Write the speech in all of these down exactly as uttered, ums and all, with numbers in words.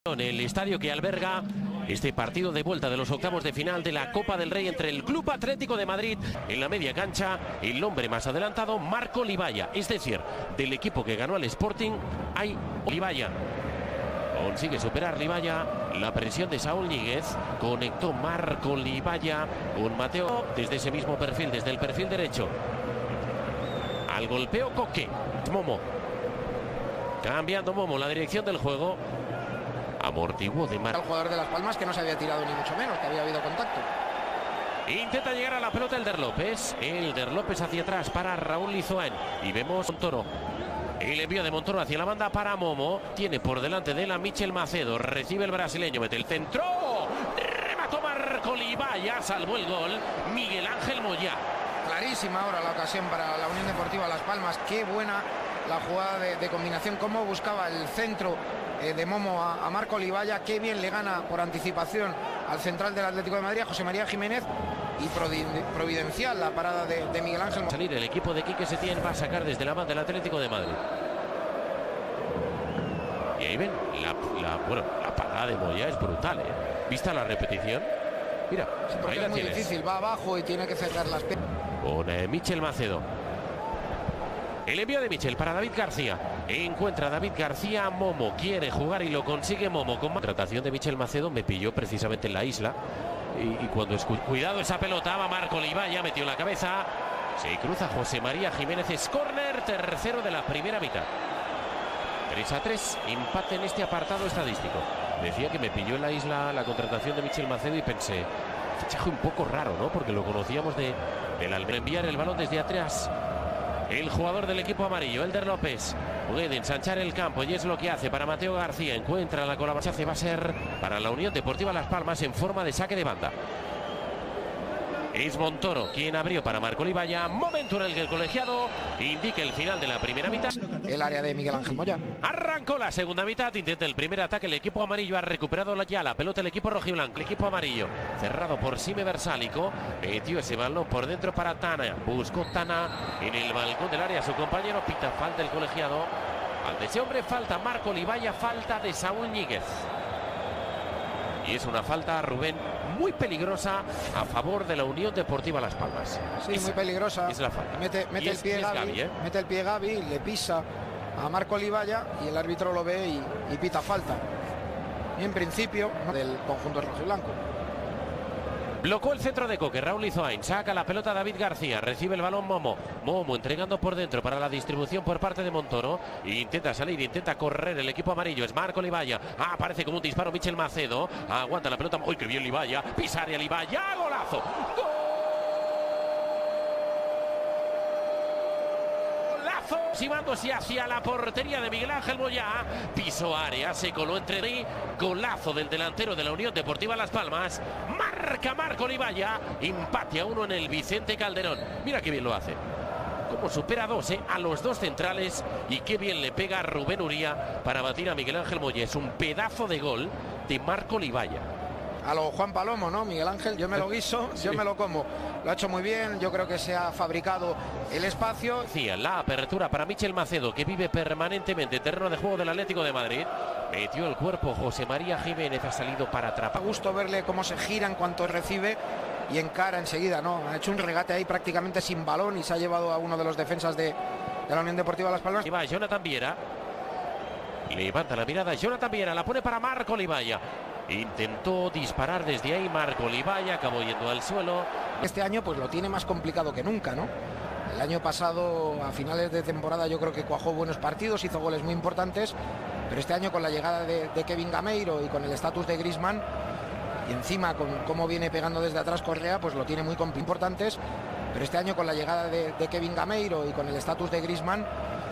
En el estadio que alberga este partido de vuelta de los octavos de final de la Copa del Rey entre el Club Atlético de Madrid en la media cancha, el hombre más adelantado, Marco Libaya, es decir, del equipo que ganó al Sporting, hay Libaya. Consigue superar Libaya la presión de Saúl Ñíguez, conectó Marco Libaya con Mateo desde ese mismo perfil, desde el perfil derecho. Al golpeo Coque, Momo. Cambiando Momo la dirección del juego. Amortiguó de Mar. El jugador de Las Palmas, que no se había tirado ni mucho menos, que había habido contacto. Intenta llegar a la pelota el Der López. El Der López hacia atrás para Raúl Lizoán. Y vemos Montoro. El envío de Montoro hacia la banda para Momo. Tiene por delante de la Michel Macedo. Recibe el brasileño, mete el centro. Remató Marco Libaya. Salvó el gol Miguel Ángel Moyá. Clarísima ahora la ocasión para la Unión Deportiva Las Palmas. Qué buena la jugada de, de combinación. Cómo buscaba el centro eh, de Momo a, a Marco Libaya. Qué bien le gana por anticipación al central del Atlético de Madrid, José María Jiménez. Y providencial la parada de, de Miguel Ángel. Salir el equipo de Quique Setién va a sacar desde la banda del Atlético de Madrid. Y ahí ven, la, la, bueno, la parada de Moyá es brutal, ¿eh? Vista la repetición. Mira, sí, porque ahí es la muy tienes. difícil, va abajo y tiene que cerrar las piernas. Con eh, Michel Macedo. El envío de Michel para David García. Encuentra a David García a Momo. Quiere jugar y lo consigue Momo. Con contratación de Michel Macedo me pilló precisamente en la isla. Y, y cuando escu... Cuidado esa pelota, va Marco Libaya, metió la cabeza. Se cruza José María Jiménez. Es córner, tercero de la primera mitad. tres a tres, empate en este apartado estadístico. Decía que me pilló en la isla la contratación de Michel Macedo y pensé, fichaje un poco raro, ¿no? Porque lo conocíamos de, del al enviar el balón desde atrás. El jugador del equipo amarillo, el Der López, puede ensanchar el campo y es lo que hace para Mateo García. Encuentra la colaboración, va a ser para la Unión Deportiva Las Palmas en forma de saque de banda. Es Montoro quien abrió para Marco Libaya. Momento en el que el colegiado indica el final de la primera mitad. El área de Miguel Ángel Moyá. Arrancó la segunda mitad, intenta el primer ataque. El equipo amarillo ha recuperado ya la pelota. El equipo rojiblanco, el equipo amarillo, cerrado por Sime Versálico. Metió ese balón por dentro para Tana. Buscó Tana en el balcón del área. Su compañero pita falta el colegiado. Ante ese hombre falta Marco Libaya, falta de Saúl Ñíguez. Y es una falta, Rubén, muy peligrosa a favor de la Unión Deportiva Las Palmas. Sí, es, muy peligrosa. Es la falta. Mete, mete el es, pie Gavi, Gavi ¿eh? mete el pie Gavi, le pisa a Marco Libaya y el árbitro lo ve y, y pita falta. Y en principio, ¿no? del conjunto rojiblanco. Blocó el centro de Coque, Raúl Lizoán, saca la pelota David García, recibe el balón Momo. Momo entregando por dentro para la distribución por parte de Montoro. Intenta salir, intenta correr el equipo amarillo, es Marco Libaya. Ah, aparece como un disparo Michel Macedo. Aguanta la pelota, uy, qué bien Libaya. Pisaria Libaya, golazo. ¡Gol! Llevándose hacia la portería de Miguel Ángel Moyá, pisó área, se coló entre mí, golazo del delantero de la Unión Deportiva Las Palmas, marca Marco Libaya, empate a uno en el Vicente Calderón. Mira qué bien lo hace, como supera a dos, ¿eh? a los dos centrales, y qué bien le pega a Rubén Uría para batir a Miguel Ángel Moyá. Es un pedazo de gol de Marco Libaya. A lo Juan Palomo, ¿no? Miguel Ángel, yo me lo guiso, sí. yo me lo como. Lo ha hecho muy bien, yo creo que se ha fabricado el espacio. Sí, la apertura para Michel Macedo, que vive permanentemente en terreno de juego del Atlético de Madrid. Metió el cuerpo José María Jiménez, ha salido para atrapar. A gusto verle cómo se gira en cuanto recibe y encara enseguida, ¿no? Ha hecho un regate ahí prácticamente sin balón y se ha llevado a uno de los defensas de, de la Unión Deportiva Las Palmas. Y va Jonathan Viera. Levanta la mirada, Jonathan Viera, la pone para Marco Libaya. Intentó disparar desde ahí Marco Libaya, acabó yendo al suelo. Este año pues lo tiene más complicado que nunca, ¿no? El año pasado, a finales de temporada, yo creo que cuajó buenos partidos, hizo goles muy importantes, pero este año con la llegada de, de Kevin Gameiro y con el estatus de Griezmann, y encima con cómo viene pegando desde atrás Correa, pues lo tiene muy importantes, pero este año con la llegada de, de Kevin Gameiro y con el estatus de Griezmann,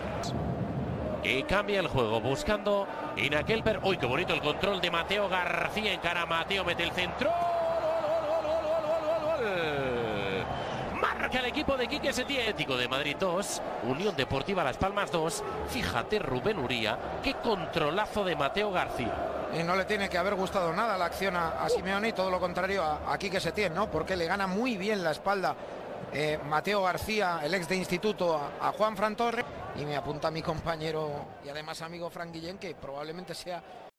y cambia el juego, buscando en aquel... Per... ¡Uy, qué bonito el control de Mateo García! Encara Mateo, mete el centro. ¡Gol, gol, gol, gol, gol! Marca el equipo de Quique Setién. Atlético de Madrid dos, Unión Deportiva Las Palmas dos. Fíjate, Rubén Uría, qué controlazo de Mateo García. Y no le tiene que haber gustado nada la acción a, a Simeone, y todo lo contrario a, a Quique Setién, ¿no? Porque le gana muy bien la espalda eh, Mateo García, el ex de instituto, a, a Juan Fran Torres. Y me apunta mi compañero y además amigo Fran Guillén, que probablemente sea